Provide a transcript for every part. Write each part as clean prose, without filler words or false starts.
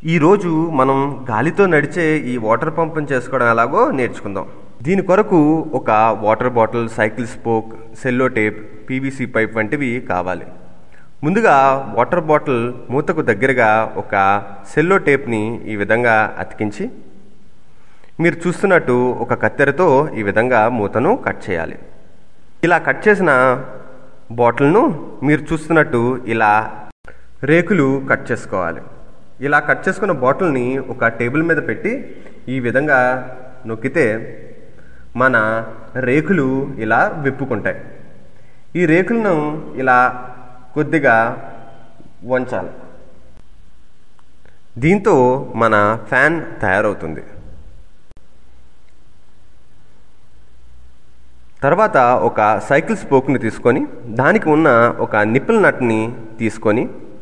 ఈరోజు మనం గాలితో నడిచే ఈ వాటర్ పంప్ని చేసుకోవడం ఎలాగో నేర్చుకుందాం. దీని కొరకు ఒక water bottle, cycle spoke, cello tape, PVC pipe వంటివి కావాలి. ముందుగా వాటర్ బాటిల్ మూతకు దగ్గరగా ఒక సెల్లో టేప్ని ఈ విధంగా అతికించి మీరు చూస్తున్నట్టు ఒక కత్తెరతో ఈ విధంగా మూతను కట్ చేయాలి. ఇలా కట్ చేసిన బాటిల్ను మీరు చూస్తున్నట్టు ఇలా రేకులు కట్ చేసుకోవాలి. ఇలా కట్ చేసుకున్న బాటిల్ని ఒక టేబుల్ మీద పెట్టి ఈ విధంగా నొక్కితే మన రేకులు ఇలా విప్పుకుంటాయి. ఈ రేకులను ఇలా కొద్దిగా వంచాలి. దీంతో మన ఫ్యాన్ తయారవుతుంది. తర్వాత ఒక సైకిల్ స్పోక్ని తీసుకొని దానికి ఉన్న ఒక నిప్పుల్ నట్ని తీసుకొని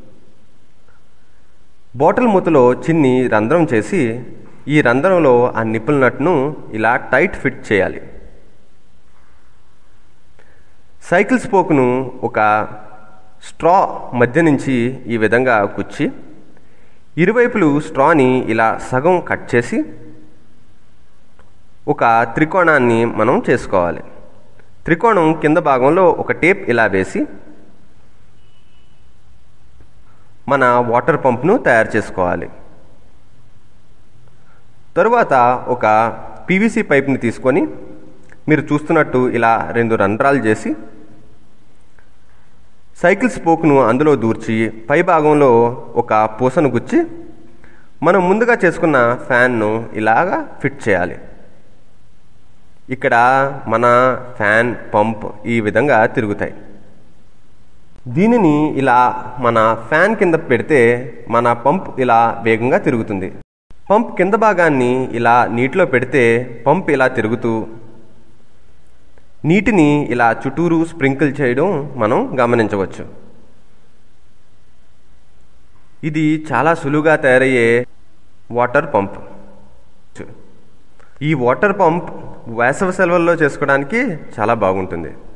బాటిల్ మూతలో చిన్ని రంధ్రం చేసి ఈ రంధ్రంలో ఆ నిప్పుల్ నట్ను ఇలా టైట్ ఫిట్ చేయాలి. సైకిల్ స్పోక్ను ఒక స్ట్రా మధ్య నుంచి ఈ విధంగా కుచ్చి ఇరువైపులు స్ట్రాని ఇలా సగం కట్ చేసి ఒక త్రికోణాన్ని మనం చేసుకోవాలి. త్రికోణం కింద భాగంలో ఒక టేప్ ఇలా వేసి మన వాటర్ పంప్ను తయారు చేసుకోవాలి. తరువాత ఒక పీవీసీ పైప్ని తీసుకొని మీరు చూస్తున్నట్టు ఇలా 2 రంధ్రాలు చేసి సైకిల్ స్పోక్ను అందులో దూర్చి పై భాగంలో ఒక పూసను గుచ్చి మనం ముందుగా చేసుకున్న ఫ్యాన్ను ఇలాగా ఫిట్ చేయాలి. ఇక్కడ మన ఫ్యాన్, పంప్ ఈ విధంగా తిరుగుతాయి. దీనిని ఇలా మన ఫ్యాన్ కింద పెడితే మన పంప్ ఇలా వేగంగా తిరుగుతుంది. పంప్ కింద భాగాన్ని ఇలా నీటిలో పెడితే పంప్ ఇలా తిరుగుతూ నీటిని ఇలా చుట్టూరు స్ప్రింకిల్ చేయడం మనం గమనించవచ్చు. ఇది చాలా సులువుగా తయారయ్యే వాటర్ పంప్. ఈ వాటర్ పంప్ వేసవి సెలవుల్లో చేసుకోవడానికి చాలా బాగుంటుంది.